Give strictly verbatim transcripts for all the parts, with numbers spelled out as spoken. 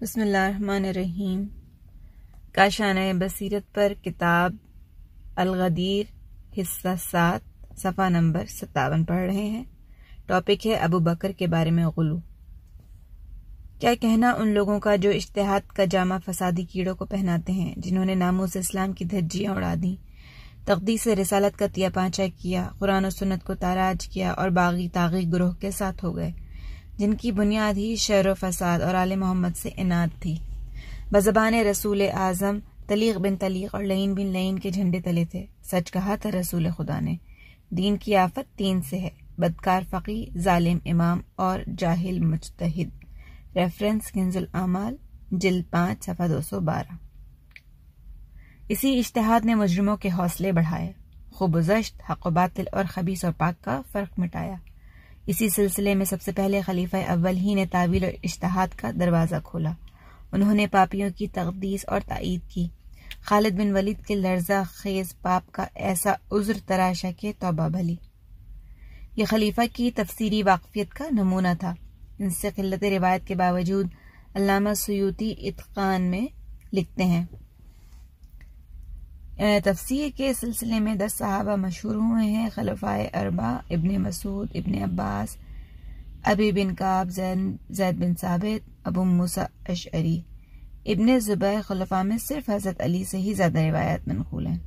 بسم اللہ الرحمن الرحیم۔ کاشانہ بصیرت پر کتاب الغدیر حصہ سات صفحہ نمبر ستاون پڑھ رہے ہیں۔ ٹاپک ہے ابو بکر کے بارے میں غلو۔ کیا کہنا ان لوگوں کا جو اجتہاد کا جامہ فسادی کیڑوں کو پہناتے ہیں، جنہوں نے ناموس اسلام کی دھجیاں اڑا دیں، تقدیس رسالت کا تیا پانچا کیا، قرآن و سنت کو تاراج کیا اور باغی طاغی گروہ کے ساتھ ہو گئے، جن کی بنیاد ہی شر و فساد اور آل محمد سے اناد تھی۔ بزبان رسول اعظم تلیق بن تلیق اور لعین بن لعین کے جھنڈے تلے تھے۔ سچ کہا تھا رسول خدا نے، دین کی آفت تین سے ہے: بدکار فقی، ظالم امام اور جاہل مجتہد۔ ریفرنس کنز الاعمال جلد پانچ صفحہ دو سو بارہ۔ اسی اجتہاد نے مجرموں کے حوصلے بڑھائے، خوب و زشت، حق و باطل اور خبیث اور پاک کا فرق مٹایا۔ اسی سلسلے میں سب سے پہلے خلیفہ اول ہی نے تعویل اور اجتہاد کا دروازہ کھولا۔ انہوں نے پاپیوں کی تقدیس اور تائید کی۔ خالد بن ولید کے لرزہ خیز پاپ کا ایسا عذر تراشا کہ توبہ بھلی۔ یہ خلیفہ کی تفسیری واقفیت کا نمونہ تھا۔ ان سے قلت روایت کے باوجود علامہ سیوطی اتقان میں لکھتے ہیں، تفسیر کے سلسلے میں دس صحابہ مشہور ہوئے ہیں: خلفائے اربع، ابن مسعود، ابن عباس، ابی بن کعب، زید بن ثابت، ابو موسیٰ اشعری۔ ابن زبیر خلفاء میں صرف حضرت علی سے ہی زیادہ روایات منقول ہیں۔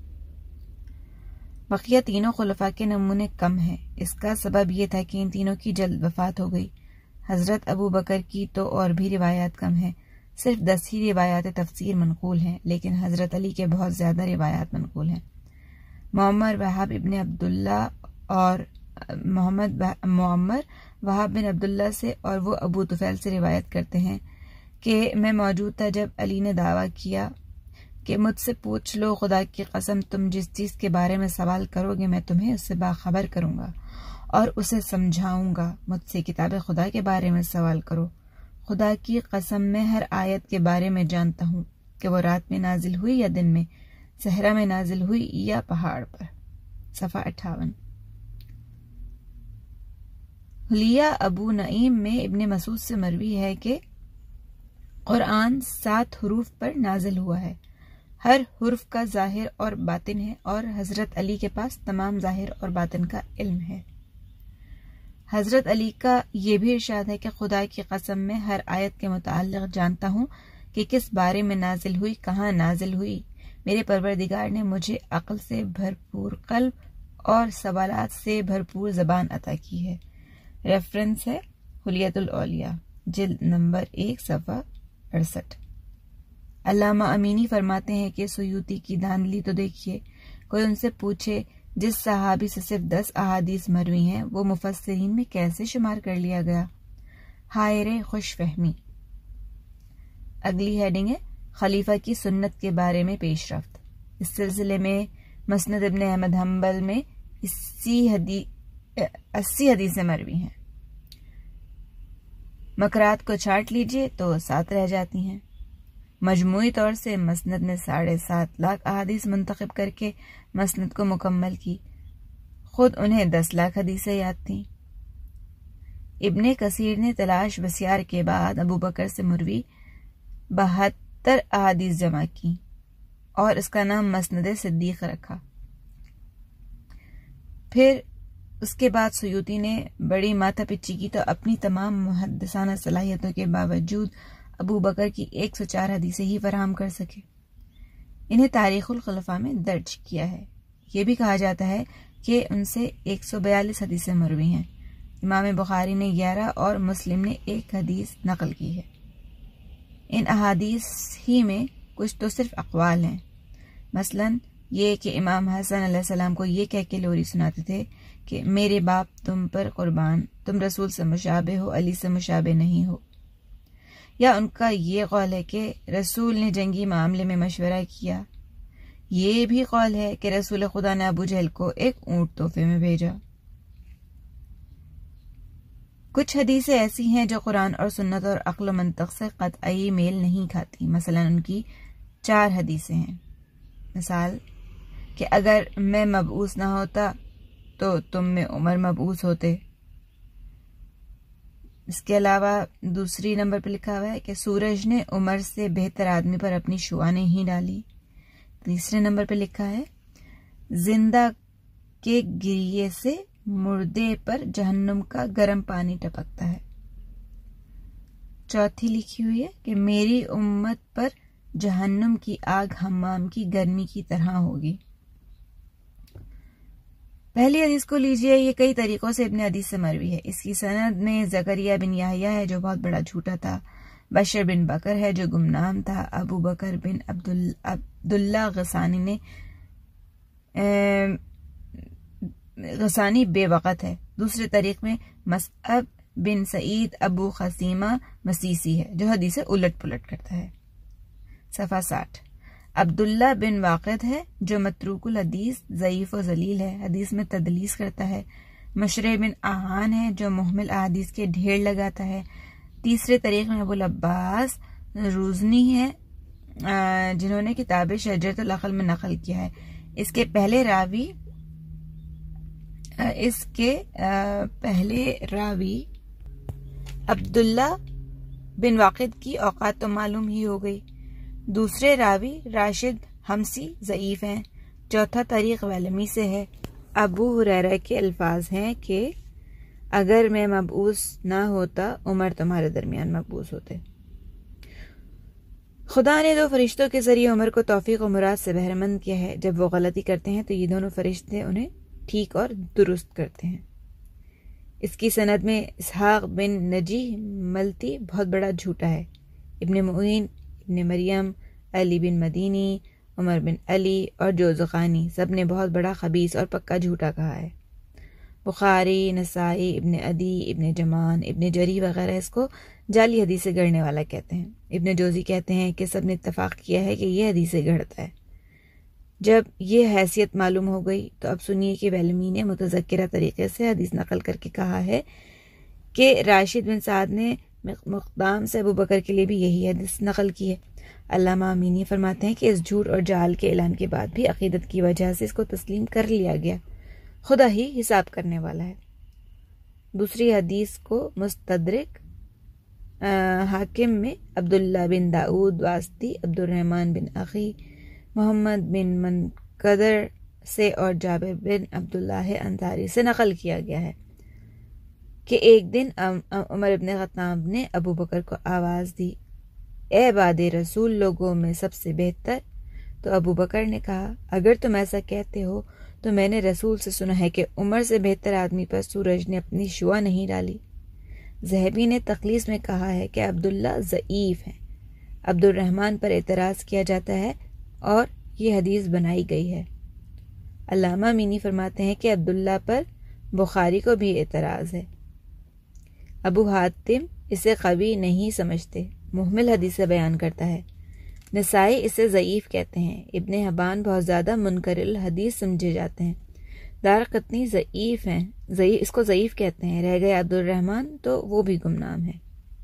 بقیہ تینوں خلفاء کے نمونے کم ہیں۔ اس کا سبب یہ تھا کہ ان تینوں کی جلد وفات ہو گئی۔ حضرت ابو بکر کی تو اور بھی روایات کم ہیں، صرف دس ہی روایات تفسیر منقول ہیں، لیکن حضرت علی کے بہت زیادہ روایات منقول ہیں۔ معمر وہاب ابن عبداللہ اور محمد معمر وہاب بن عبداللہ سے اور وہ ابو طفیل سے روایت کرتے ہیں کہ میں موجود تھا جب علی نے دعویٰ کیا کہ مجھ سے پوچھ لو، خدا کی قسم تم جس چیز کے بارے میں سوال کرو گے میں تمہیں اس سے باخبر کروں گا اور اسے سمجھاؤں گا۔ مجھ سے کتاب خدا کے بارے میں سوال کرو، خدا کی قسم میں ہر آیت کے بارے میں جانتا ہوں کہ وہ رات میں نازل ہوئی یا دن میں، صحرا میں نازل ہوئی یا پہاڑ پر۔ صفحہ اٹھاون۔ حلیہ ابو نعیم میں ابن مسعود سے مروی ہے کہ قرآن سات حروف پر نازل ہوا ہے، ہر حرف کا ظاہر اور باطن ہے، اور حضرت علی کے پاس تمام ظاہر اور باطن کا علم ہے۔ حضرت علی کا یہ بھی ارشاد ہے کہ خدا کی قسم میں ہر آیت کے متعلق جانتا ہوں کہ کس بارے میں نازل ہوئی، کہاں نازل ہوئی۔ میرے پروردگار نے مجھے عقل سے بھرپور قلب اور سوالات سے بھرپور زبان عطا کی ہے۔ ریفرنس ہے حلیۃ الاولیاء جلد نمبر ایک صفحہ اڑسٹھ۔ علامہ امینی فرماتے ہیں کہ سیوطی کی دھاندلی تو دیکھیے، کوئی ان سے پوچھے جس صحابی سے صرف دس احادیث مروی ہیں وہ مفسرین میں کیسے شمار کر لیا گیا؟ ہائے رے خوش فہمی۔ اگلی ہیڈنگ ہے خلیفہ کی سنت کے بارے میں پیش رفت۔ اس سلسلے میں مسند ابن احمد حنبل میں اسی حدیث اسی حدیثیں مروی ہیں۔ مکرات کو چھانٹ لیجئے تو سات رہ جاتی ہیں۔ مجموعی طور سے مسند نے ساڑھے سات لاکھ احادیث منتخب کر کے مسند کو مکمل کی، خود انہیں دس لاکھ حدیثیں یاد تھیں۔ ابن کثیر نے تلاش بسیار کے بعد ابو بکر سے مروی بہتر احادیث جمع کی اور اس کا نام مسند صدیق رکھا۔ پھر اس کے بعد سیوطی نے بڑی ماتھا پچی کی تو اپنی تمام محدثانہ صلاحیتوں کے باوجود ابو بکر کی ایک سو چار حدیثیں ہی فراہم کر سکے۔ انہیں تاریخ الخلفاء میں درج کیا ہے۔ یہ بھی کہا جاتا ہے کہ ان سے ایک سو بیالیس حدیثیں مروی ہیں۔ امام بخاری نے گیارہ اور مسلم نے ایک حدیث نقل کی ہے۔ ان احادیث ہی میں کچھ تو صرف اقوال ہیں، مثلا یہ کہ امام حسن علیہ السلام کو یہ کہہ کے لوری سناتے تھے کہ میرے باپ تم پر قربان، تم رسول سے مشابہ ہو، علی سے مشابہ نہیں ہو۔ یا ان کا یہ قول ہے کہ رسول نے جنگی معاملے میں مشورہ کیا۔ یہ بھی قول ہے کہ رسول خدا نے ابو جہل کو ایک اونٹ تحفے میں بھیجا۔ کچھ حدیثیں ایسی ہیں جو قرآن اور سنت اور عقل و منطق سے قطعی میل نہیں کھاتی۔ مثلا ان کی چار حدیثیں ہیں، مثال کہ اگر میں مبعوث نہ ہوتا تو تم میں عمر مبعوث ہوتے، اس کے علاوہ دوسری نمبر پہ لکھا ہوا ہے کہ سورج نے عمر سے بہتر آدمی پر اپنی شعاع نہیں ڈالی. تیسرے نمبر پہ لکھا ہے زندہ کے گریے سے مردے پر جہنم کا گرم پانی ٹپکتا ہے. چوتھی لکھی ہوئی ہے کہ میری امت پر جہنم کی آگ حمام کی گرمی کی طرح ہوگی. پہلی حدیث کو لیجئے، یہ کئی طریقوں سے ابن حدیث سے مروی ہے. اس کی سند میں زکریا بن یحییٰ ہے جو بہت بڑا جھوٹا تھا، بشر بن بکر ہے جو گمنام تھا، ابو بکر بن عبداللہ غسانی نے غسانی بے وقت ہے. دوسرے طریق میں مصعب بن سعید ابو خصیمہ مسیسی ہے جو حدیث الٹ پلٹ کرتا ہے. صفحہ ساٹھ. عبداللہ بن واقد ہے جو متروک الحدیث ضعیف و ذلیل ہے، حدیث میں تدلیس کرتا ہے. مشرع بن آہان ہے جو محمل احادیث کے ڈھیر لگاتا ہے. تیسرے طریق میں ابو العباس روزنی ہے جنہوں نے کتاب شجرۃ العقل میں نقل کیا ہے. اس کے پہلے راوی اس کے پہلے راوی عبداللہ بن واقد کی اوقات تو معلوم ہی ہو گئی. دوسرے راوی راشد حمسی ضعیف ہیں. چوتھا طریق ویلمی سے ہے. ابو ہریرہ کے الفاظ ہیں کہ اگر میں مبعوث نہ ہوتا عمر تمہارے درمیان مبعوث ہوتے. خدا نے دو فرشتوں کے ذریعے عمر کو توفیق و مراد سے بہرمند کیا ہے. جب وہ غلطی کرتے ہیں تو یہ دونوں فرشتے انہیں ٹھیک اور درست کرتے ہیں. اس کی سند میں اسحاق بن نجی ملتی بہت بڑا جھوٹا ہے. ابن معین، ابن مریم، علی بن مدینی، عمر بن علی اور جوزقانی سب نے بہت بڑا خبیث اور پکا جھوٹا کہا ہے. بخاری، نسائی، ابن عدی، ابن جمان، ابن جری وغیرہ اس کو جعلی حدیث سے گڑھنے والا کہتے ہیں. ابن جوزی کہتے ہیں کہ سب نے اتفاق کیا ہے کہ یہ حدیث سے گڑھتا ہے. جب یہ حیثیت معلوم ہو گئی تو اب سنیے کہ ویلمی نے متذکرہ طریقے سے حدیث نقل کر کے کہا ہے کہ راشد بن سعد نے مقدام سے ابو بکر کے لیے بھی یہی حدیث نقل کی ہے. علامہ امینی فرماتے ہیں کہ اس جھوٹ اور جعل کے اعلان کے بعد بھی عقیدت کی وجہ سے اس کو تسلیم کر لیا گیا. خدا ہی حساب کرنے والا ہے. دوسری حدیث کو مستدرک حاکم میں عبداللہ بن داؤد واسطی، عبد الرحمن بن اخی، محمد بن منقدر سے اور جابر بن عبداللہ انصاری سے نقل کیا گیا ہے کہ ایک دن عمر بن خطاب نے ابو بکر کو آواز دی، اے بعد رسول لوگوں میں سب سے بہتر. تو ابو بکر نے کہا، اگر تم ایسا کہتے ہو تو میں نے رسول سے سنا ہے کہ عمر سے بہتر آدمی پر سورج نے اپنی شعاع نہیں ڈالی. ذہبی نے تخلیص میں کہا ہے کہ عبداللہ ضعیف ہیں. عبد الرحمن پر اعتراض کیا جاتا ہے اور یہ حدیث بنائی گئی ہے. علامہ مینی فرماتے ہیں کہ عبداللہ پر بخاری کو بھی اعتراض ہے. ابو حاتم اسے قوی نہیں سمجھتے، محمل حدیث بیان کرتا ہے. نسائی اسے ضعیف کہتے ہیں. ابن حبان بہت زیادہ منکر الحدیث سمجھے جاتے ہیں. دارقطنی ضعیف ہیں، ضعیف اس کو ضعیف کہتے ہیں. رہ گئے عبد الرحمن تو وہ بھی گمنام ہے.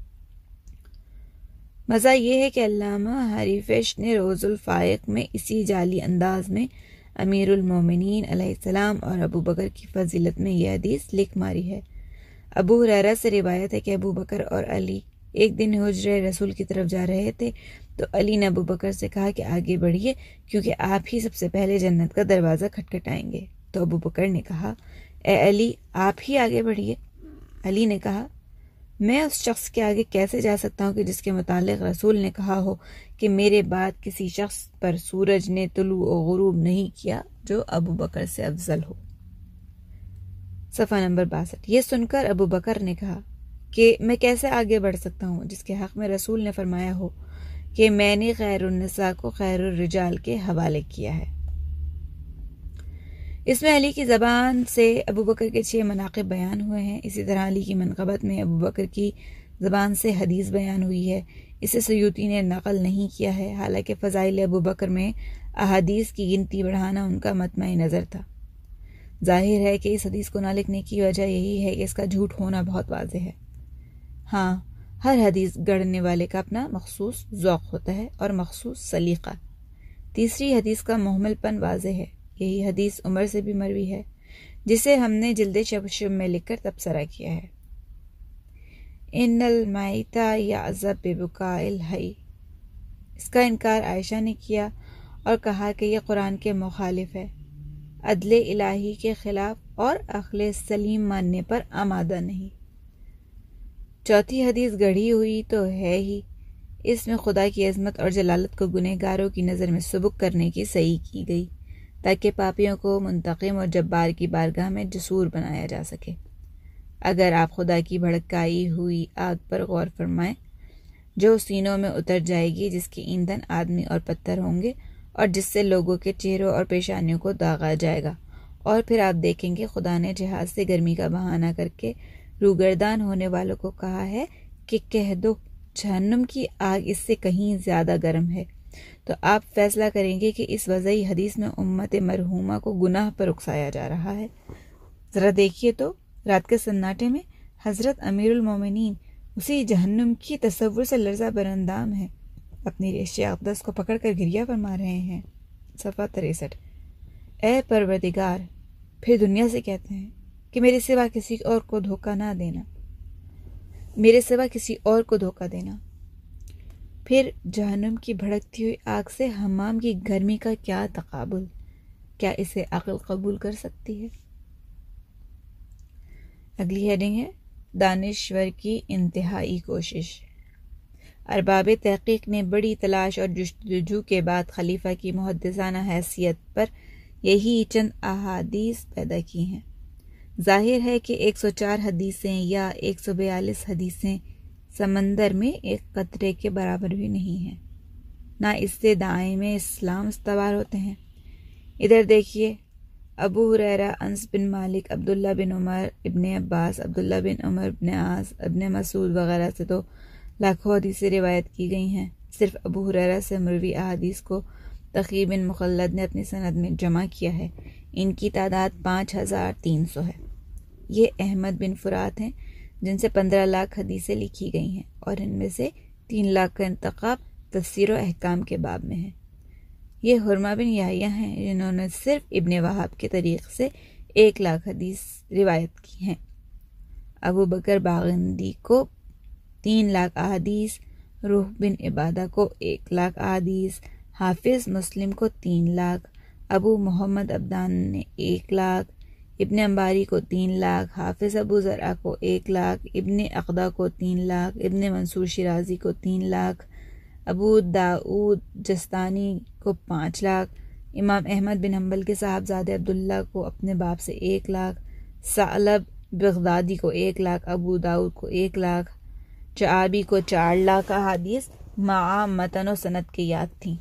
مزہ یہ ہے کہ علامہ حریفش نے روز الفائق میں اسی جعلی انداز میں امیر المومنین علیہ السلام اور ابو بکر کی فضیلت میں یہ حدیث لکھ ماری ہے. ابو ہریرہ سے روایت ہے کہ ابو بکر اور علی ایک دن حجرہ رسول کی طرف جا رہے تھے تو علی نے ابو بکر سے کہا کہ آگے بڑھیے کیونکہ آپ ہی سب سے پہلے جنت کا دروازہ کھٹکھٹائیں گے. تو ابو بکر نے کہا، اے علی آپ ہی آگے بڑھیے. علی نے کہا، میں اس شخص کے آگے کیسے جا سکتا ہوں کہ جس کے متعلق رسول نے کہا ہو کہ میرے بعد کسی شخص پر سورج نے طلوع و غروب نہیں کیا جو ابو بکر سے افضل ہو. صفحہ نمبر باسٹھ. یہ سن کر ابو بکر نے کہا کہ میں کیسے آگے بڑھ سکتا ہوں جس کے حق میں رسول نے فرمایا ہو کہ میں نے خیر النساء کو خیر الرجال کے حوالے کیا ہے. اس میں علی کی زبان سے ابو بکر کے چھ مناقب بیان ہوئے ہیں. اسی طرح علی کی منقبت میں ابو بکر کی زبان سے حدیث بیان ہوئی ہے. اسے سیوطی نے نقل نہیں کیا ہے، حالانکہ فضائل ابو بکر میں احادیث کی گنتی بڑھانا ان کا مطمع نظر تھا. ظاہر ہے کہ اس حدیث کو نہ لکھنے کی وجہ یہی ہے کہ اس کا جھوٹ ہونا بہت واضح ہے. ہاں، ہر حدیث گڑھنے والے کا اپنا مخصوص ذوق ہوتا ہے اور مخصوص سلیقہ. تیسری حدیث کا محمل پن واضح ہے. یہی حدیث عمر سے بھی مروی ہے جسے ہم نے جلد شبشب میں لکھ کر تبصرہ کیا ہے. ان المیتا یعذب ببکاء الحی، اس کا انکار عائشہ نے کیا اور کہا کہ یہ قرآن کے مخالف ہے، عدل الہی کے خلاف اور عقل سلیم ماننے پر آمادہ نہیں۔ چوتھی حدیث گڑھی ہوئی تو ہے ہی، اس میں خدا کی عظمت اور جلالت کو گنہگاروں کی نظر میں سبک کرنے کی صحیح کی گئی تاکہ پاپیوں کو منتقم اور جبار کی بارگاہ میں جسور بنایا جا سکے۔ اگر آپ خدا کی بھڑکائی ہوئی آگ پر غور فرمائیں جو سینوں میں اتر جائے گی، جس کے ایندھن آدمی اور پتھر ہوں گے اور جس سے لوگوں کے چہروں اور پیشانیوں کو داغا جائے گا، اور پھر آپ دیکھیں گے خدا نے جہاز سے گرمی کا بہانہ کر کے روگردان ہونے والوں کو کہا ہے کہ کہہ دو جہنم کی آگ اس سے کہیں زیادہ گرم ہے، تو آپ فیصلہ کریں گے کہ اس وضعی حدیث میں امت مرحومہ کو گناہ پر اکسایا جا رہا ہے۔ ذرا دیکھیے تو رات کے سناٹے میں حضرت امیر المومنین اسی جہنم کی تصور سے لرزہ براندام ہے، اپنی ریش اقدس کو پکڑ کر گریہ فرما رہے ہیں۔ صفحہ تریسٹھ۔ اے پروردگار، پھر دنیا سے کہتے ہیں کہ میرے سوا کسی اور کو دھوکہ نہ دینا، میرے سوا کسی اور کو دھوکہ دینا۔ پھر جہنم کی بھڑکتی ہوئی آگ سے حمام کی گرمی کا کیا تقابل، کیا اسے عقل قبول کر سکتی ہے؟ اگلی ہیڈنگ ہے دانشور کی انتہائی کوشش۔ ارباب تحقیق نے بڑی تلاش اور جستجو کے بعد خلیفہ کی محدثانہ حیثیت پر یہی چند احادیث پیدا کی ہیں۔ ظاہر ہے کہ ایک سو چار حدیثیں یا ایک سو بیالیس حدیثیں سمندر میں ایک قطرے کے برابر بھی نہیں ہیں، نہ اس سے دائم اسلام استوار ہوتے ہیں۔ ادھر دیکھیے، ابو ہریرہ، انس بن مالک، عبداللہ بن عمر، ابن عباس، عبداللہ بن عمر بن عاص، ابن مسعود وغیرہ سے تو لاکھوں حدیثیں روایت کی گئی ہیں۔ صرف ابو ہریرہ سے مروی احادیث کو تقی بن مخلد نے اپنی سند میں جمع کیا ہے، ان کی تعداد پانچ ہزار تین سو ہے۔ یہ احمد بن فرات ہیں جن سے پندرہ لاکھ حدیثیں لکھی گئی ہیں، اور ان میں سے تین لاکھ کا انتخاب تفسیر و احکام کے باب میں ہے۔ یہ حرمہ بن یحییٰ ہیں جنہوں نے صرف ابن وہاب کے طریق سے ایک لاکھ حدیث روایت کی ہیں۔ ابو بکر باغندی کو تین لاکھ احادیث، روح بن عبادہ کو ایک لاکھ احادیث، حافظ مسلم کو تین لاکھ، ابو محمد عبدان نے ایک لاکھ، ابن انباری کو تین لاکھ، حافظ ابو زرعہ کو ایک لاکھ، ابن اقدہ کو تین لاکھ، ابن منصور شیرازی کو تین لاکھ، ابو داؤد جستانی کو پانچ لاکھ، امام احمد بن حنبل کے صاحبزادے عبداللہ کو اپنے باپ سے ایک لاکھ، ثعلب بغدادی کو ایک لاکھ، ابو داؤد کو ایک لاکھ، شعبی کو چار لاکھ احادیث مع متن و سند کے یاد تھیں۔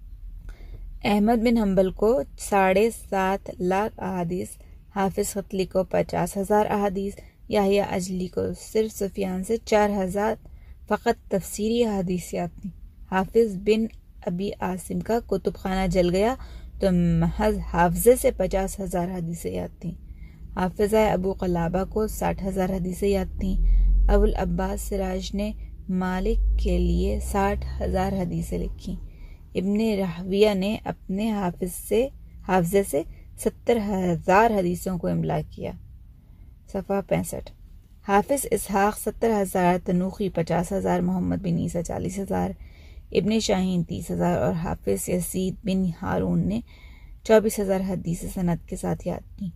احمد بن حنبل کو ساڑھے سات لاکھ احادیث، حافظ خطلی کو پچاس ہزار احادیث، یحییٰ اجلی کو صرف سفیان سے چار ہزار فقط تفسیری احادیث یاد تھیں۔ حافظ بن ابی عاصم کا کتب خانہ جل گیا تو محض حافظے سے پچاس ہزار حدیثیں یاد تھیں۔ حافظہ ابو قلابہ کو ساٹھ ہزار حدیثیں یاد تھیں۔ ابو العباس سراج نے مالک کے لیے ساٹھ ہزار حدیثیں لکھیں۔ ابن راہویہ نے اپنے حافظ سے حافظے سے ستر ہزار حدیثوں کو املا کیا۔ صفحہ پینسٹھ۔ حافظ اسحاق ستر ہزار، تنوخی پچاس ہزار، محمد بن عیسیٰ چالیس ہزار، ابن شاہین تیس ہزار اور حافظ یزید بن ہارون نے چوبیس ہزار حدیث سند کے ساتھ یاد کی۔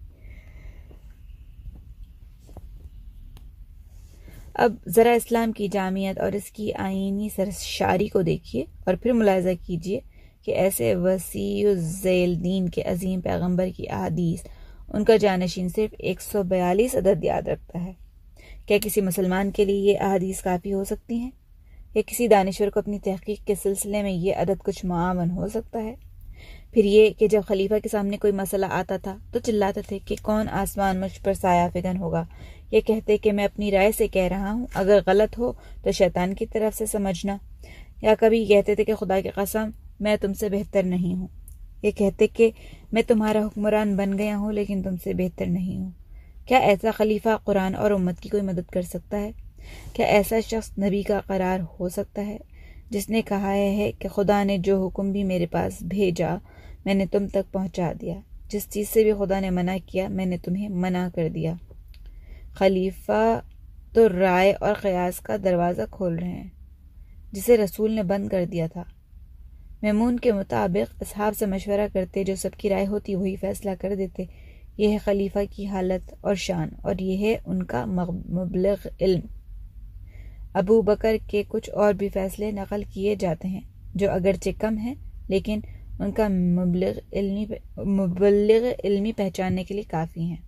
اب ذرا اسلام کی جامعیت اور اس کی آئینی سرشاری کو دیکھیے اور پھر ملاحظہ کیجیے کہ ایسے وسیع الذیل دین کے عظیم پیغمبر کی احادیث ان کا جانشین صرف ایک سو بیالیس عدد یاد رکھتا ہے۔ کیا کسی مسلمان کے لیے یہ احادیث کافی ہو سکتی ہیں؟ یا کسی دانشور کو اپنی تحقیق کے سلسلے میں یہ عدد کچھ معاون ہو سکتا ہے؟ پھر یہ کہ جب خلیفہ کے سامنے کوئی مسئلہ آتا تھا تو چلاتے تھے کہ کون آسمان مجھ پر سایہ فگن ہوگا، یہ کہتے کہ میں اپنی رائے سے کہہ رہا ہوں، اگر غلط ہو تو شیطان کی طرف سے سمجھنا، یا کبھی کہتے تھے کہ خدا کی قسم میں تم سے بہتر نہیں ہوں، یہ کہتے کہ میں تمہارا حکمران بن گیا ہوں لیکن تم سے بہتر نہیں ہوں۔ کیا ایسا خلیفہ قرآن اور امت کی کوئی مدد کر سکتا ہے؟ کیا ایسا شخص نبی کا قرار ہو سکتا ہے جس نے کہا ہے کہ خدا نے جو حکم بھی میرے پاس بھیجا میں نے تم تک پہنچا دیا، جس چیز سے بھی خدا نے منع کیا میں نے تمہیں منع کر دیا؟ خلیفہ تو رائے اور قیاس کا دروازہ کھول رہے ہیں جسے رسول نے بند کر دیا تھا۔ میمون کے مطابق اصحاب سے مشورہ کرتے، جو سب کی رائے ہوتی وہی فیصلہ کر دیتے۔ یہ ہے خلیفہ کی حالت اور شان، اور یہ ہے ان کا مبلغ علم۔ ابو بکر کے کچھ اور بھی فیصلے نقل کیے جاتے ہیں جو اگرچہ کم ہیں لیکن ان کا مبلغ علمی مبلغ علمی پہچاننے کے لیے کافی ہیں۔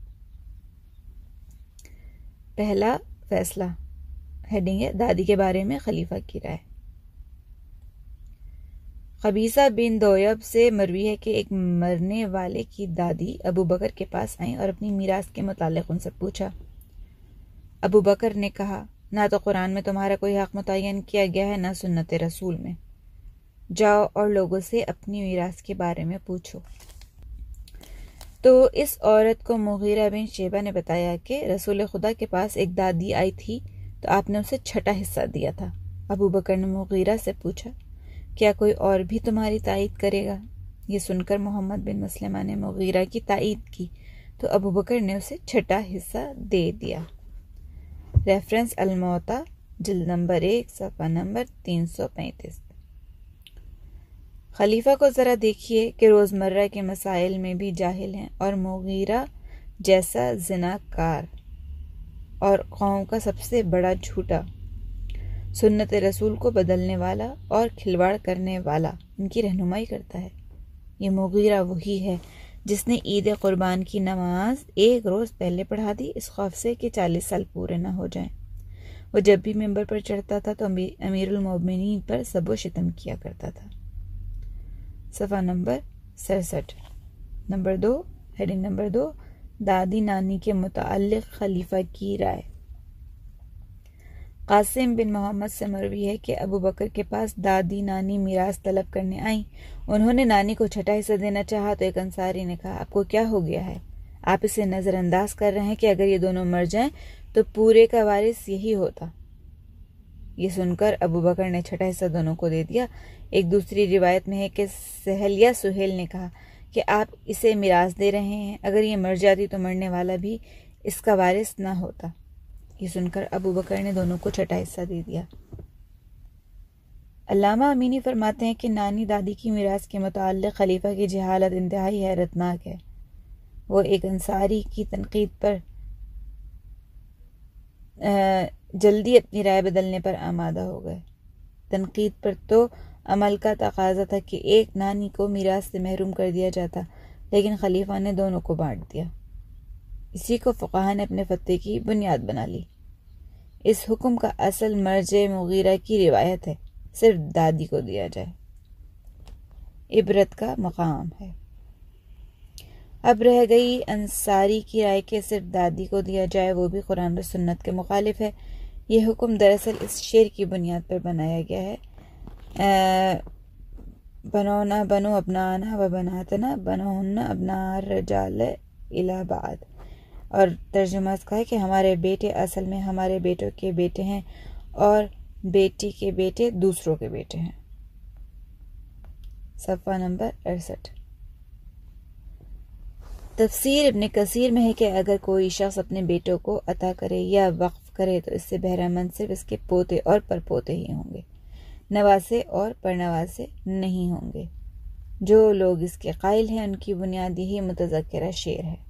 پہلا فیصلہ، ہیڈنگ ہے دادی کے بارے میں خلیفہ کی رائے۔ قبیصہ بن دویب سے مروی ہے کہ ایک مرنے والے کی دادی ابو بکر کے پاس آئیں اور اپنی میراث کے متعلق ان سے پوچھا۔ ابو بکر نے کہا، نہ تو قرآن میں تمہارا کوئی حق متعین کیا گیا ہے، نہ سنت رسول میں۔ جاؤ اور لوگوں سے اپنی میراث کے بارے میں پوچھو۔ تو اس عورت کو مغیرہ بن شیبہ نے بتایا کہ رسول خدا کے پاس ایک دادی آئی تھی تو آپ نے اسے چھٹا حصہ دیا تھا۔ ابو بکر نے مغیرہ سے پوچھا، کیا کوئی اور بھی تمہاری تائید کرے گا؟ یہ سن کر محمد بن مسلمہ نے مغیرہ کی تائید کی تو ابو بکر نے اسے چھٹا حصہ دے دیا۔ ریفرنس الموطا، جلد نمبر ایک، صفحہ نمبر تین سو پینتیس۔ خلیفہ کو ذرا دیکھیے کہ روزمرہ کے مسائل میں بھی جاہل ہیں، اور مغیرہ جیسا زناکار اور قوم کا سب سے بڑا جھوٹا، سنت رسول کو بدلنے والا اور کھلواڑ کرنے والا ان کی رہنمائی کرتا ہے۔ یہ مغیرہ وہی ہے جس نے عید قربان کی نماز ایک روز پہلے پڑھا دی، اس خوف سے کہ چالیس سال پورے نہ ہو جائیں۔ وہ جب بھی ممبر پر چڑھتا تھا تو امیر المومنین پر سب و شتم کیا کرتا تھا۔ صفحہ نمبر سڑسٹھ۔ نمبر دو، ہیڈنگ نمبر دو، دادی نانی کے متعلق خلیفہ کی رائے۔ قاسم بن محمد سے مروی ہے کہ ابو بکر کے پاس دادی نانی میراث طلب کرنے آئیں۔ انہوں نے نانی کو چھٹا حصہ دینا چاہا تو ایک انصاری نے کہا، آپ کو کیا ہو گیا ہے؟ آپ اسے نظر انداز کر رہے ہیں کہ اگر یہ دونوں مر جائیں تو پورے کا وارث یہی ہوتا۔ یہ سن کر ابو بکر نے چھٹا حصہ دونوں کو دے دیا۔ ایک دوسری روایت میں ہے کہ سہل یا سہیل نے کہا کہ آپ اسے میراث دے رہے ہیں، اگر یہ مر جاتی تو مرنے والا بھی اس کا وارث نہ ہوتا۔ یہ سن کر ابو بکر نے دونوں کو چھٹا حصہ دے دیا۔ علامہ امینی فرماتے ہیں کہ نانی دادی کی میراث کے متعلق خلیفہ کی جہالت انتہائی حیرت ناک ہے۔ وہ ایک انصاری کی تنقید پر جلدی اپنی رائے بدلنے پر آمادہ ہو گئے۔ تنقید پر تو عمل کا تقاضا تھا کہ ایک نانی کو میراث سے محروم کر دیا جاتا، لیکن خلیفہ نے دونوں کو بانٹ دیا۔ اسی کو فقہا نے اپنے فتوے کی بنیاد بنا لی۔ اس حکم کا اصل مرجع مغیرہ کی روایت ہے، صرف دادی کو دیا جائے، عبرت کا مقام ہے۔ اب رہ گئی انصاری کی رائے کہ صرف دادی کو دیا جائے، وہ بھی قرآن و سنت کے مخالف ہے۔ یہ حکم دراصل اس شعر کی بنیاد پر بنایا گیا ہے، بنونا بنو ابنانا و بناتنا بنوہن ابنا الرجال الی بعد، اور ترجمہ اس کا ہے کہ ہمارے بیٹے اصل میں ہمارے بیٹوں کے بیٹے ہیں اور بیٹی کے بیٹے دوسروں کے بیٹے ہیں۔ صفحہ نمبر اڑسٹھ۔ تفسیر ابن کثیر میں ہے کہ اگر کوئی شخص اپنے بیٹوں کو عطا کرے یا وقف کرے تو اس سے بہرہ مند صرف اس کے پوتے اور پرپوتے ہی ہوں گے، نواسے اور پرنواسے نہیں ہوں گے۔ جو لوگ اس کے قائل ہیں ان کی بنیاد یہی متذکرہ شعر ہے۔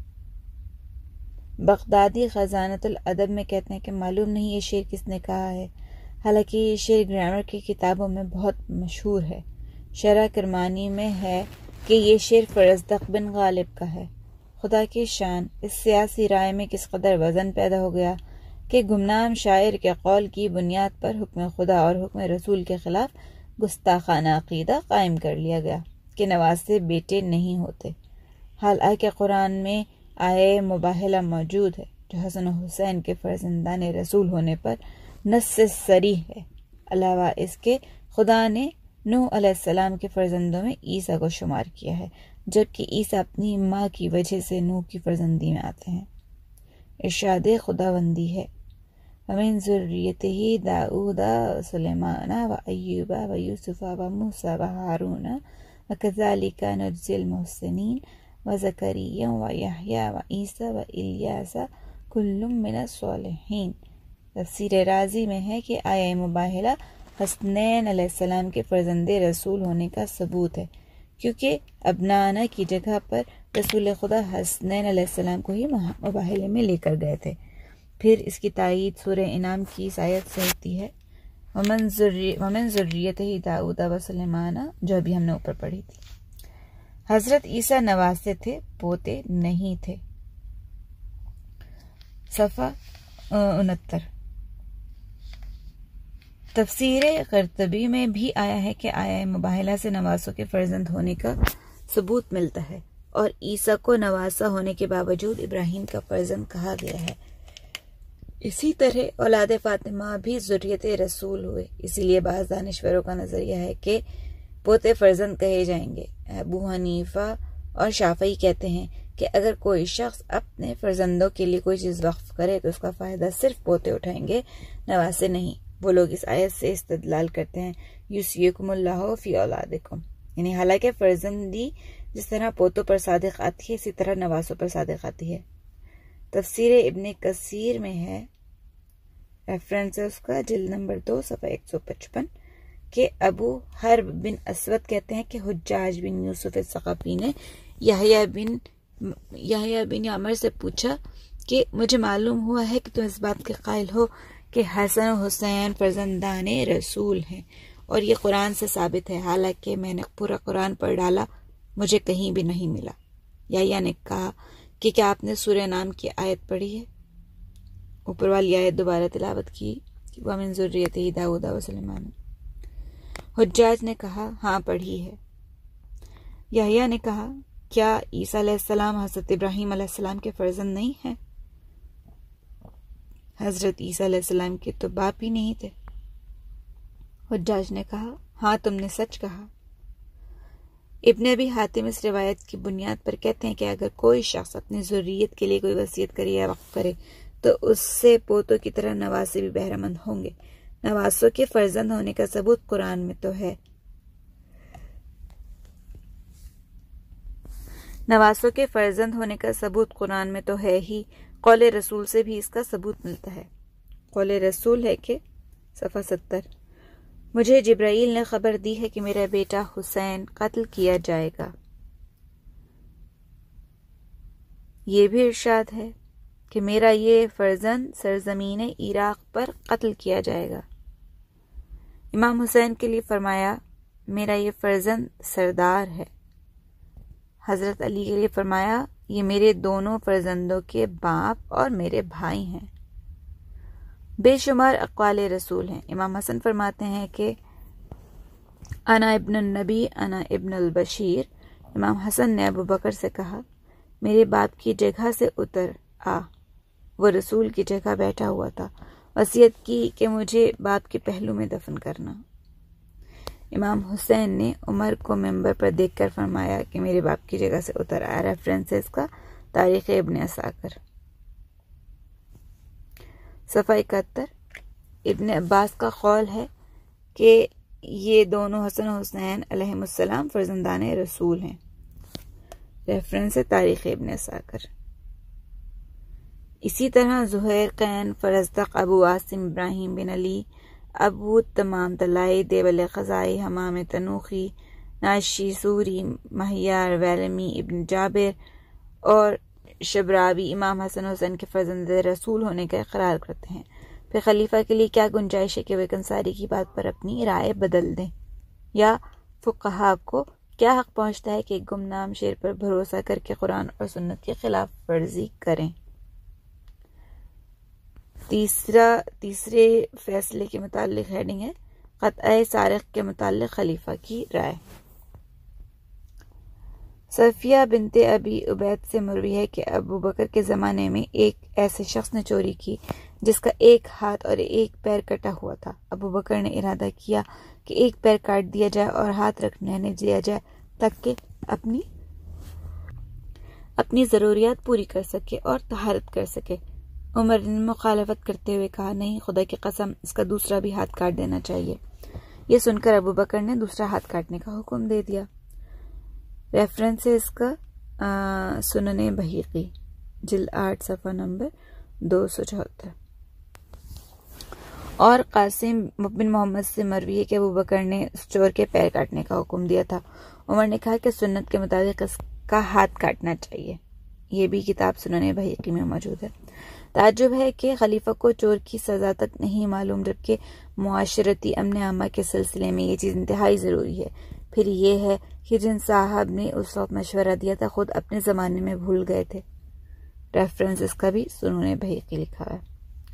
بغدادی خزانۃ الادب میں کہتے ہیں کہ معلوم نہیں یہ شعر کس نے کہا ہے، حالانکہ یہ شعر گرامر کی کتابوں میں بہت مشہور ہے۔ شرح کرمانی میں ہے کہ یہ شعر فرزدق بن غالب کا ہے۔ خدا کی شان، اس سیاسی رائے میں کس قدر وزن پیدا ہو گیا کہ گمنام شاعر کے قول کی بنیاد پر حکم خدا اور حکم رسول کے خلاف گستاخانہ عقیدہ قائم کر لیا گیا کہ نواسے بیٹے نہیں ہوتے، حالانکہ قرآن میں آیے مباہلہ موجود ہے جو حسن و حسین کے فرزندان رسول ہونے پر نص صریح ہے۔ علاوہ اس کے خدا نے نوح علیہ السلام کے فرزندوں میں عیسیٰ کو شمار کیا ہے، جبکہ عیسیٰ اپنی ماں کی وجہ سے نوح کی فرزندی میں آتے ہیں۔ ارشاد خداوندی ہے، وَمِن ذُرِّيَّتِهِ داؤد وسلیمان وأیوب ویوسف وموسیٰ وہارون وکذالک نجزی المحسنین وزکریا ویحییٰ وعیسیٰ والیاس کل من الصالحین۔ تفسیر رازی میں ہے کہ آیہ مباہلہ حسنین علیہ السلام کے فرزند رسول ہونے کا ثبوت ہے، کیونکہ ابنانا کی جگہ پر رسول خدا حسنین علیہ السلام کو ہی مباہلے میں لے کر گئے تھے۔ پھر اس کی تائید سورہ انعام کی اس آیت سے ہوتی ہے، وَمِن ذُرِّيَّتِهِ داؤد وسلیمان، جو ابھی ہم نے اوپر پڑھی تھی۔ حضرت عیسیٰ نواسے تھے، پوتے نہیں تھے۔ صفحہ انہتر۔ تفسیر قرطبی میں بھی آیا ہے کہ آیہ مباہلہ سے نواسوں کے فرزند ہونے کا ثبوت ملتا ہے، اور عیسیٰ کو نواسا ہونے کے باوجود ابراہیم کا فرزند کہا گیا ہے۔ اسی طرح اولاد فاطمہ بھی ذریت رسول ہوئے، اسی لیے بعض دانشوروں کا نظریہ ہے کہ پوتے فرزند کہے جائیں گے۔ ابو حنیفہ اور شافعی کہتے ہیں کہ اگر کوئی شخص اپنے فرزندوں کے لیے کوئی چیز وقف کرے تو اس کا فائدہ صرف پوتے اٹھائیں گے، نواسے نہیں۔ وہ لوگ اس آیت سے استدلال کرتے ہیں، یوصیکم اللہ فی اولادکم، یعنی حالانکہ فرزندی جس طرح پوتوں پر صادق آتی ہے اسی طرح نواسوں پر صادق آتی ہے۔ تفسیر ابن کثیر میں ہے، ریفرنس ہے اس کا جلد نمبر دو صفحہ ایک سو پچپن، کہ ابو حرب بن اسود کہتے ہیں کہ حجاج بن یوسف الثقفی نے یحییٰ بن یحییٰ بن عمر سے پوچھا کہ مجھے معلوم ہوا ہے کہ تم اس بات کے قائل ہو کہ حسن و حسین فرزندان رسول ہیں، اور یہ قرآن سے ثابت ہے، حالانکہ میں نے پورا قرآن پڑھ ڈالا، مجھے کہیں بھی نہیں ملا۔ یحییٰ نے کہا کہ کیا آپ نے سورہ نام کی آیت پڑھی ہے؟ اوپر والی آیت دوبارہ تلاوت کی، وَمِن ذُرِّيَّتِهِ داؤد وسلیمان۔ حجاج نے کہا ہاں پڑھی ہے۔ یحییٰ نے کہا کیا عیسیٰ علیہ السلام حضرت ابراہیم علیہ السلام کے فرزند نہیں ہیں؟ حضرت عیسیٰ علیہ السلام کے تو باپ ہی نہیں تھے۔ حجاج نے کہا ہاں تم نے سچ کہا۔ ابن ابی حاتم اس روایت کی بنیاد پر کہتے ہیں کہ اگر کوئی شخص اپنی ذریت کے لیے کوئی وصیت کرے یا وقف کرے تو اس سے پوتوں کی طرح نواسے بھی بہرہ مند ہوں گے۔ نواسوں کے فرزند ہونے کا ثبوت قرآن میں تو ہے۔ نواسوں کے فرزند ہونے کا ثبوت قرآن میں تو ہے ہی، قول رسول سے بھی اس کا ثبوت ملتا ہے۔ قول رسول ہے کہ صفحہ ستر، مجھے جبرائیل نے خبر دی ہے کہ میرا بیٹا حسین قتل کیا جائے گا۔ یہ بھی ارشاد ہے کہ میرا یہ فرزند سرزمین عراق پر قتل کیا جائے گا۔ امام حسین کے لیے فرمایا میرا یہ فرزند سردار ہے۔ حضرت علی کے لیے فرمایا یہ میرے دونوں فرزندوں کے باپ اور میرے بھائی ہیں۔ بے شمار اقوال رسول ہیں۔ امام حسن فرماتے ہیں کہ انا ابن النبی انا ابن البشیر۔ امام حسن نے ابو بکر سے کہا میرے باپ کی جگہ سے اتر آ، وہ رسول کی جگہ بیٹھا ہوا تھا، وصیت کی کہ مجھے باپ کے پہلو میں دفن کرنا۔ امام حسین نے عمر کو ممبر پر دیکھ کر فرمایا کہ میرے باپ کی جگہ سے اتر آ۔ ریفرنس ہے اس کا تاریخ ابن عساکر صفحہ اکہتر۔ ابن عباس کا قول ہے کہ یہ دونوں حسن و حسین علیہم السلام فرزندان رسول ہیں۔ ریفرنس ہے تاریخ ابن عساکر۔ اسی طرح زہیر قین، فرزدق، ابو عاصم ابراہیم بن علی، ابو تمام طلائی، دیول خزائی، حمام تنوخی، ناشی سوری، مہیار ویلمی، ابن جابر اور شبراوی امام حسن حسین کے فرزند رسول ہونے کا اقرار کرتے ہیں۔ پھر خلیفہ کے لیے کیا گنجائش ہے کہ وہ ایک انصاری کی بات پر اپنی رائے بدل دیں، یا فقہا کو کیا حق پہنچتا ہے کہ گمنام شیر پر بھروسہ کر کے قرآن اور سنت کی خلاف ورزی کریں۔ تیسرا تیسرے فیصلے کے متعلق ہیڈنگ ہے قطع سارق کے متعلق خلیفہ کی رائے۔ صفیہ بنت ابی عبید سے مروی ہے کہ ابو بکر کے زمانے میں ایک ایسے شخص نے چوری کی جس کا ایک ہاتھ اور ایک پیر کٹا ہوا تھا۔ ابو بکر نے ارادہ کیا کہ ایک پیر کاٹ دیا جائے اور ہاتھ رکھنے دیا جائے تاکہ اپنی اپنی ضروریات پوری کر سکے اور طہارت کر سکے۔ عمر نے مخالفت کرتے ہوئے کہا نہیں، خدا کی قسم اس کا دوسرا بھی ہاتھ کاٹ دینا چاہیے۔ یہ سن کر ابو بکر نے دوسرا ہاتھ کاٹنے کا حکم دے دیا۔ ریفرنس ہے اس کا سنن بہیقی جلد آٹھ صفحہ نمبر دو سو چوہتر۔ اور قاسم بن محمد سے مروی ہے کہ ابو بکر نے اس چور کے پیر کاٹنے کا حکم دیا تھا۔ عمر نے کہا کہ سنت کے مطابق اس کا ہاتھ کاٹنا چاہیے۔ یہ بھی کتاب سنن بہقی میں موجود ہے۔ تعجب ہے کہ خلیفہ کو چور کی سزا تک نہیں معلوم، جبکہ معاشرتی امن عامہ کے سلسلے میں یہ چیز انتہائی ضروری ہے۔ پھر یہ ہے کہ جن صاحب نے اس وقت مشورہ دیا تھا خود اپنے زمانے میں بھول گئے تھے۔ ریفرنس اس کا بھی سنن بہقی لکھا ہے۔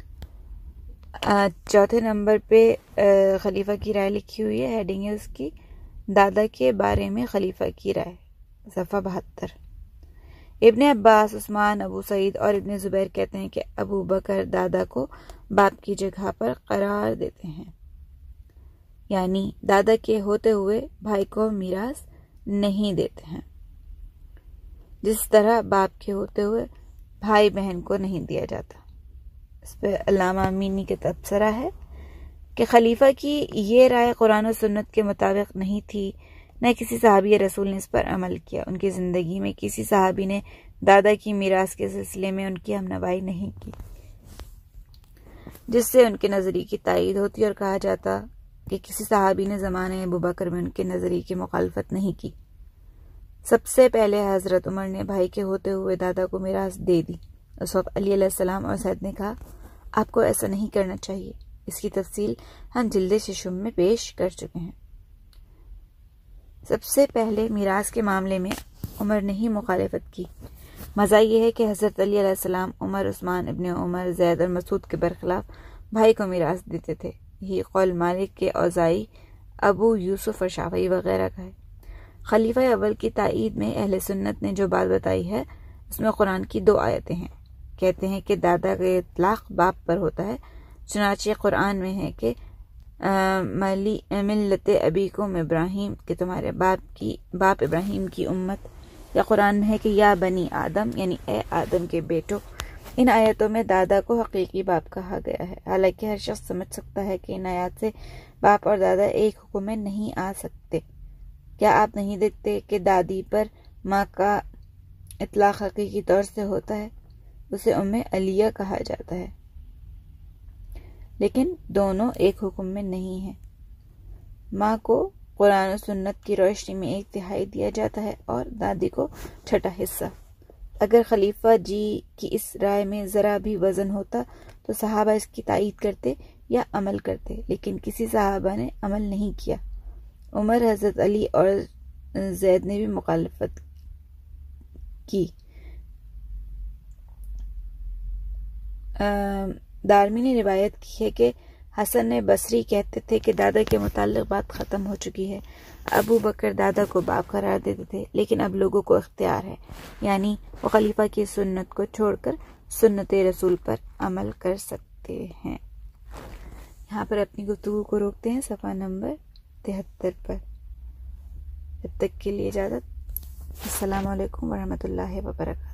چوتھے نمبر پہ خلیفہ کی رائے لکھی ہوئی ہے، ہیڈنگ ہے اس کی دادا کے بارے میں خلیفہ کی رائے، صفحہ بہتر۔ ابن عباس، عثمان، ابو سعید اور ابن زبیر کہتے ہیں کہ ابو بکر دادا کو باپ کی جگہ پر قرار دیتے ہیں، یعنی دادا کے ہوتے ہوئے بھائی کو میراث نہیں دیتے ہیں، جس طرح باپ کے ہوتے ہوئے بھائی بہن کو نہیں دیا جاتا۔ اس پہ علامہ امینی کا تبصرہ ہے کہ خلیفہ کی یہ رائے قرآن و سنت کے مطابق نہیں تھی، نہ کسی صحابی رسول نے اس پر عمل کیا۔ ان کی زندگی میں کسی صحابی نے دادا کی میراث کے سلسلے میں ان کی ہمنوائی نہیں کی، جس سے ان کے نظریے کی تائید ہوتی اور کہا جاتا کہ کسی صحابی نے زمانے ابوبکر میں ان کے نظریے کی مخالفت نہیں کی۔ سب سے پہلے حضرت عمر نے بھائی کے ہوتے ہوئے دادا کو میراث دے دی۔ اس وقت علی علیہ السلام اور زید نے کہا آپ کو ایسا نہیں کرنا چاہیے۔ اس کی تفصیل ہم جلد ششم میں پیش کر چکے ہیں۔ سب سے پہلے میراث کے معاملے میں عمر نے ہی مخالفت کی۔ مزہ یہ ہے کہ حضرت علی علیہ السلام عمر، عثمان ابن عمر، زید اور مسعود کے برخلاف بھائی کو میراث دیتے تھے۔ یہی قول مالک کے، اوزاعی، ابو یوسف اور شافعی وغیرہ کا ہے۔ خلیفہ اول کی تائید میں اہل سنت نے جو بات بتائی ہے اس میں قرآن کی دو آیتیں ہیں۔ کہتے ہیں کہ دادا کا اطلاق باپ پر ہوتا ہے، چنانچہ قرآن میں ہے کہ ملت ابیکم ابراہیم، کہ تمہارے باپ کی باپ ابراہیم کی امت، یا قرآن میں ہے کہ یا بنی آدم، یعنی اے آدم کے بیٹو۔ ان آیتوں میں دادا کو حقیقی باپ کہا گیا ہے، حالانکہ ہر شخص سمجھ سکتا ہے کہ ان آیات سے باپ اور دادا ایک حکم میں نہیں آ سکتے۔ کیا آپ نہیں دیکھتے کہ دادی پر ماں کا اطلاق حقیقی طور سے ہوتا ہے، اسے ام علیہ کہا جاتا ہے، لیکن دونوں ایک حکم میں نہیں ہیں۔ ماں کو قرآن و سنت کی روشنی میں ایک تہائی دیا جاتا ہے اور دادی کو چھٹا حصہ۔ اگر خلیفہ جی کی اس رائے میں ذرا بھی وزن ہوتا تو صحابہ اس کی تائید کرتے یا عمل کرتے، لیکن کسی صحابہ نے عمل نہیں کیا۔ عمر، حضرت علی اور زید نے بھی مخالفت کی۔ دارمی نے روایت کی ہے کہ حسن بصری کہتے تھے کہ دادا کے متعلق بات ختم ہو چکی ہے۔ ابو بکر دادا کو باپ قرار دیتے تھے، لیکن اب لوگوں کو اختیار ہے، یعنی وہ خلیفہ کی سنت کو چھوڑ کر سنت رسول پر عمل کر سکتے ہیں۔ یہاں پر اپنی گفتگو کو روکتے ہیں صفحہ نمبر تہتر پر۔ جب تک کے لیے اجازت۔ السلام علیکم ورحمۃ اللہ وبرکاتہ۔